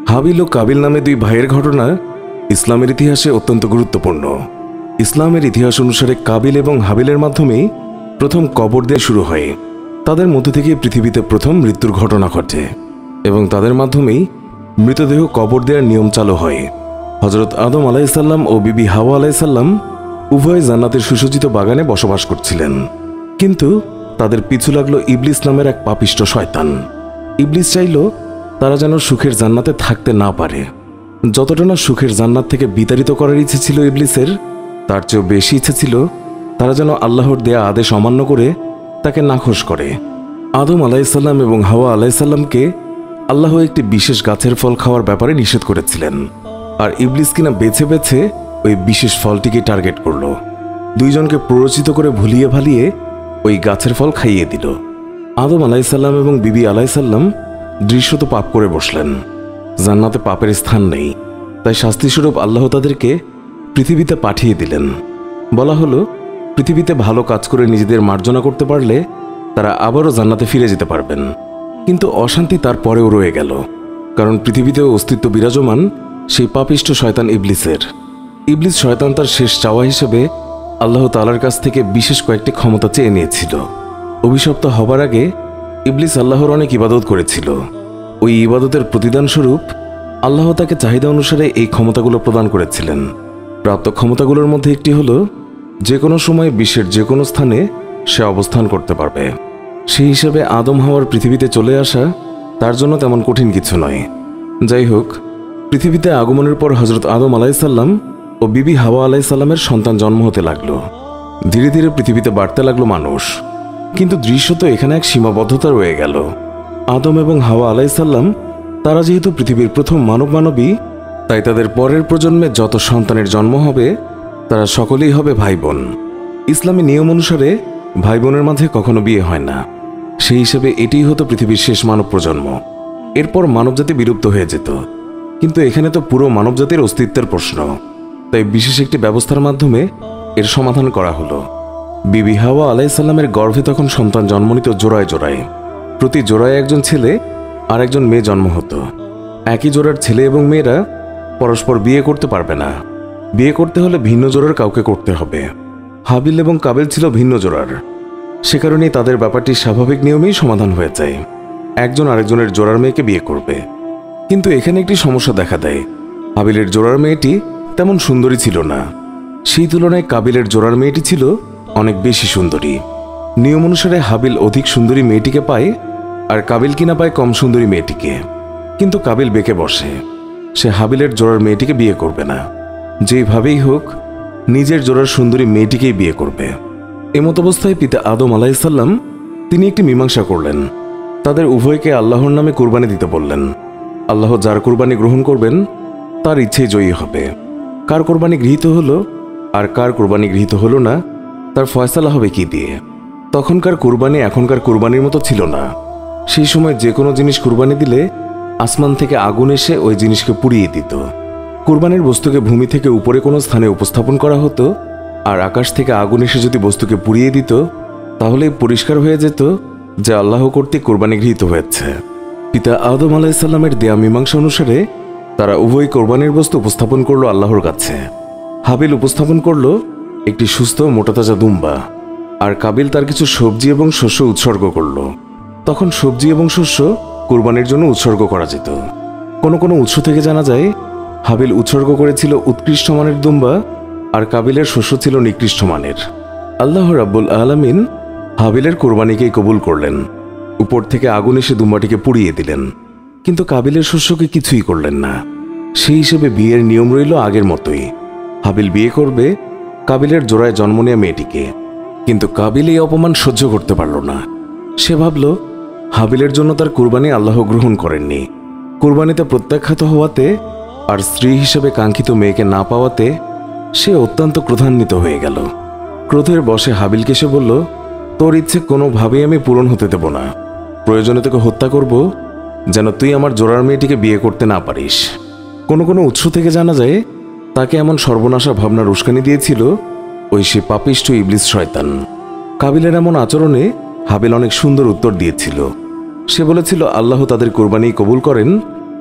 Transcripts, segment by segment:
হাবিল ও কাবিল নামে দুই ভাইয়ের ঘটনা ইসলামের ইতিহাসে অত্যন্ত গুরুত্বপূর্ণ। ইসলামের ইতিহাস অনুসারে কাবিল এবং হাবিলের মাধ্যমেই প্রথম কবর দেয়া শুরু হয়। তাদের মধ্য থেকে পৃথিবীতে প্রথম মৃত্যুর ঘটনা ঘটে এবং তাদের মাধ্যমেই মৃতদেহ কবর দেওয়ার নিয়ম চালু হয়। হজরত আদম আলাইসাল্লাম ও বিবি হাওয়া আলাইসাল্লাম উভয় জান্নাতের সুসজ্জিত বাগানে বসবাস করছিলেন, কিন্তু তাদের পিছু লাগলো ইবলিস নামের এক পাপিষ্ঠ শয়তান। ইবলিস চাইল তারা যেন সুখের জান্নাতে থাকতে না পারে। যতটা না সুখের জান্নাত থেকে বিতাড়িত করার ইচ্ছে ছিল ইবলিসের, তার চেয়েও বেশি ইচ্ছে ছিল তারা যেন আল্লাহর দেয়া আদেশ অমান্য করে তাকে নাখোশ করে। আদম আলাইসাল্লাম এবং হাওয়া আলাইসাল্লামকে আল্লাহ একটি বিশেষ গাছের ফল খাওয়ার ব্যাপারে নিষেধ করেছিলেন, আর ইবলিস কিনা বেছে বেছে ওই বিশেষ ফলটিকে টার্গেট করল। দুইজনকে প্ররোচিত করে ভুলিয়ে ভালিয়ে ওই গাছের ফল খাইয়ে দিল। আদম আলাইসাল্লাম এবং বিবি আলাইসাল্লাম দৃশ্যত পাপ করে বসলেন। জান্নাতে পাপের স্থান নেই, তাই শাস্তিস্বরূপ আল্লাহ তাদেরকে পৃথিবীতে পাঠিয়ে দিলেন। বলা হলো, পৃথিবীতে ভালো কাজ করে নিজেদের মার্জনা করতে পারলে তারা আবারও জান্নাতে ফিরে যেতে পারবেন। কিন্তু অশান্তি তারপরেও রয়ে গেল, কারণ পৃথিবীতেও অস্তিত্ব বিরাজমান সেই পাপিষ্ঠ শয়তান ইবলিসের। ইবলিস শয়তান তার শেষ চাওয়া হিসেবে আল্লাহ তাআলার কাছ থেকে বিশেষ কয়েকটি ক্ষমতা চেয়ে নিয়েছিল। অভিশপ্ত হবার আগে ইবলিস আল্লাহর অনেক ইবাদত করেছিল। ওই ইবাদতের প্রতিদান স্বরূপ আল্লাহ তাকে চাহিদা অনুসারে এই ক্ষমতাগুলো প্রদান করেছিলেন। প্রাপ্ত ক্ষমতাগুলোর মধ্যে একটি হলো যে কোনো সময় বিশ্বের যে কোনো স্থানে সে অবস্থান করতে পারবে। সেই হিসেবে আদম হাওয়ার পৃথিবীতে চলে আসা তার জন্য তেমন কঠিন কিছু নয়। যাই হোক, পৃথিবীতে আগমনের পর হজরত আদম আলাইসাল্লাম ও বিবি হাওয়া আলাইসাল্লামের সন্তান জন্ম হতে লাগলো। ধীরে ধীরে পৃথিবীতে বাড়তে লাগলো মানুষ, কিন্তু দৃশ্যত এখানে এক সীমাবদ্ধতা রয়ে গেল। আদম এবং হাওয়া আলাইসাল্লাম তারা যেহেতু পৃথিবীর প্রথম মানবী, তাই তাদের পরের প্রজন্মে যত সন্তানের জন্ম হবে তারা সকলেই হবে ভাই বোন। ইসলামী নিয়ম অনুসারে ভাই বোনের মাঝে কখনো বিয়ে হয় না। সেই হিসেবে এটিই হতো পৃথিবীর শেষ মানব প্রজন্ম। এরপর মানবজাতি বিলুপ্ত হয়ে যেত, কিন্তু এখানে তো পুরো মানবজাতির অস্তিত্বের প্রশ্ন, তাই বিশেষ একটি ব্যবস্থার মাধ্যমে এর সমাধান করা হলো। বিবি হাওয়া আলাইসাল্লামের গর্ভে তখন সন্তান জন্ম নিত জোড়ায় জোড়ায়। প্রতি জোড়ায় একজন ছেলে আর একজন মেয়ে জন্ম হতো। একই জোড়ার ছেলে এবং মেয়েরা পরস্পর বিয়ে করতে পারবে না। বিয়ে করতে হলে ভিন্ন জোড়ার কাউকে করতে হবে। হাবিল এবং কাবিল ছিল ভিন্ন জোড়ার, সে কারণেই তাদের ব্যাপারটি স্বাভাবিক নিয়মেই সমাধান হয়ে যায়। একজন আরেকজনের জোড়ার মেয়েকে বিয়ে করবে। কিন্তু এখানে একটি সমস্যা দেখা দেয়। হাবিলের জোড়ার মেয়েটি তেমন সুন্দরী ছিল না, সেই তুলনায় কাবিলের জোড়ার মেয়েটি ছিল অনেক বেশি সুন্দরী। নিয়ম অনুসারে হাবিল অধিক সুন্দরী মেয়েটিকে পায়, আর কাবিল কিনা পায় কম সুন্দরী মেয়েটিকে। কিন্তু কাবিল বেঁকে বসে, সে হাবিলের জোড়ার মেয়েটিকে বিয়ে করবে না। যেইভাবেই হোক নিজের জোড়ার সুন্দরী মেয়েটিকেই বিয়ে করবে। এমত অবস্থায় পিতা আদম আলাইসাল্লাম তিনি একটি মীমাংসা করলেন। তাদের উভয়কে আল্লাহর নামে কুরবানি দিতে বললেন। আল্লাহ যার কুরবানি গ্রহণ করবেন তার ইচ্ছেই জয়ী হবে। কার কোরবানি গৃহীত হলো আর কার কোরবানি গৃহীত হলো না তার ফয়সালা হবে কি দিয়ে? তখনকার কুরবানি এখনকার কুরবানির মতো ছিল না। সেই সময় যে কোনো জিনিস কুরবানি দিলে আসমান থেকে আগুন এসে ওই জিনিসকে পুড়িয়ে দিত। কুরবানির বস্তুকে ভূমি থেকে উপরে কোনো স্থানে উপস্থাপন করা হতো, আর আকাশ থেকে আগুন এসে যদি বস্তুকে পুড়িয়ে দিত তাহলে পরিষ্কার হয়ে যেত যে আল্লাহ কর্তৃক কোরবানি গৃহীত হয়েছে। পিতা আদম আলাইসাল্লামের দেয়া মীমাংসা অনুসারে তারা উভয় কোরবানির বস্তু উপস্থাপন করলো আল্লাহর কাছে। হাবিল উপস্থাপন করলো একটি সুস্থ মোটাতাজা দুম্বা, আর কাবিল তার কিছু সবজি এবং শস্য উৎসর্গ করল। তখন সবজি এবং শস্য কোরবানির জন্য উৎসর্গ করা যেত। কোনো কোনো উৎস থেকে জানা যায় হাবিল উৎসর্গ করেছিল উৎকৃষ্ট মানের দুম্বা, আর কাবিলের শস্য ছিল নিকৃষ্ট মানের। আল্লাহ রাব্বুল আলামিন হাবিলের কোরবানিকেই কবুল করলেন। উপর থেকে আগুন এসে দুম্বাটিকে পুড়িয়ে দিলেন, কিন্তু কাবিলের শস্যকে কিছুই করলেন না। সেই হিসেবে বিয়ের নিয়ম রইল আগের মতোই। হাবিল বিয়ে করবে কাবিলের জোড়ায় জন্ম নেয়া মেয়েটিকে। কিন্তু কাবিল এই অপমান সহ্য করতে পারল না। সে ভাবল হাবিলের জন্য তার কুরবানি আল্লাহ গ্রহণ করেননি। কুরবানিতে প্রত্যাখ্যাত হওয়াতে আর স্ত্রী হিসেবে কাঙ্ক্ষিত মেয়েকে না পাওয়াতে সে অত্যন্ত ক্রোধান্বিত হয়ে গেল। ক্রোধের বশে হাবিলকে সে বলল, তোর ইচ্ছে কোনোভাবেই আমি পূরণ হতে দেব না। প্রয়োজনে তোকে হত্যা করব, যেন তুই আমার জোড়ার মেয়েটিকে বিয়ে করতে না পারিস। কোনো কোনো উৎস থেকে জানা যায় তাকে এমন সর্বনাশা ভাবনার উস্কানি দিয়েছিল ওই সে পাপিষ্ঠ ইবলিস শয়তান। কাবিলের এমন আচরণে হাবিল অনেক সুন্দর উত্তর দিয়েছিল। সে বলেছিল আল্লাহ তাদের কোরবানি কবুল করেন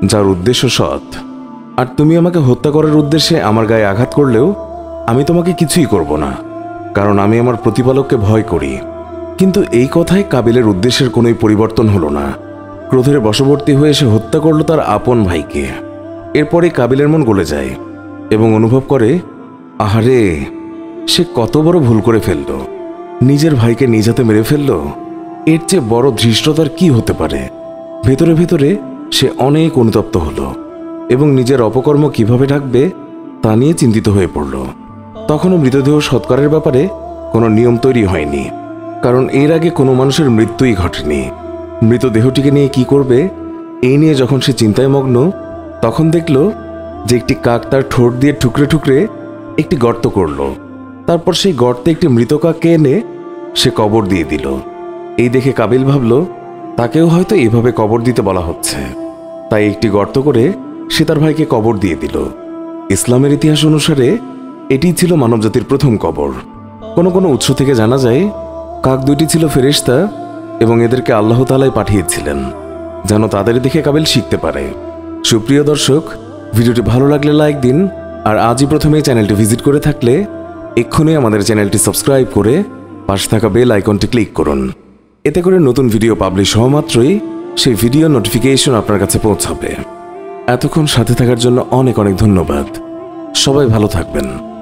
যার উদ্দেশ্য সৎ। আর তুমি আমাকে হত্যা করার উদ্দেশ্যে আমার গায়ে আঘাত করলেও আমি তোমাকে কিছুই করব না, কারণ আমি আমার প্রতিপালককে ভয় করি। কিন্তু এই কথায় কাবিলের উদ্দেশ্যের কোনোই পরিবর্তন হলো না। ক্রোধের বশবর্তী হয়ে সে হত্যা করল তার আপন ভাইকে। এরপরে কাবিলের মন গলে যায় এবং অনুভব করে, আহারে, সে কত বড় ভুল করে ফেলল। নিজের ভাইকে নিজ হাতে মেরে ফেলল। এর চেয়ে বড় ধৃষ্টতার কি হতে পারে। ভেতরে ভেতরে সে অনেক অনুতপ্ত হলো এবং নিজের অপকর্ম কিভাবে ঢাকবে তা নিয়ে চিন্তিত হয়ে পড়ল। তখনও মৃতদেহ সৎকারের ব্যাপারে কোনো নিয়ম তৈরি হয়নি, কারণ এর আগে কোনো মানুষের মৃত্যুই ঘটেনি। মৃতদেহটিকে নিয়ে কি করবে এই নিয়ে যখন সে চিন্তায় মগ্ন, তখন দেখল যে একটি কাক তার ঠোঁট দিয়ে ঠুকরে ঠুকরে একটি গর্ত করল। তারপর সেই গর্তে একটি মৃত কাককে এনে সে কবর দিয়ে দিল। এই দেখে কাবিল ভাবল, তাকেও হয়তো এভাবে কবর দিতে বলা হচ্ছে। তাই একটি গর্ত করে সে তার ভাইকে কবর দিয়ে দিল। ইসলামের ইতিহাস অনুসারে এটি ছিল মানবজাতির প্রথম কবর। কোনো কোনো উৎস থেকে জানা যায় কাক দুইটি ছিল ফেরেশতা এবং এদেরকে আল্লাহ তাআলাই পাঠিয়েছিলেন যেন তাদের দেখে কাবিল শিখতে পারে। সুপ্রিয় দর্শক, ভিডিওটি ভালো লাগলে লাইক দিন, আর আজই প্রথমে চ্যানেলটি ভিজিট করে থাকলে এক্ষুনি আমাদের চ্যানেলটি সাবস্ক্রাইব করে পাশে থাকা বেল আইকনটি ক্লিক করুন। এতে করে নতুন ভিডিও পাবলিশ হওয়া মাত্রই সেই ভিডিও নোটিফিকেশন আপনার কাছে পৌঁছাবে। এতক্ষণ সাথে থাকার জন্য অনেক অনেক ধন্যবাদ। সবাই ভালো থাকবেন।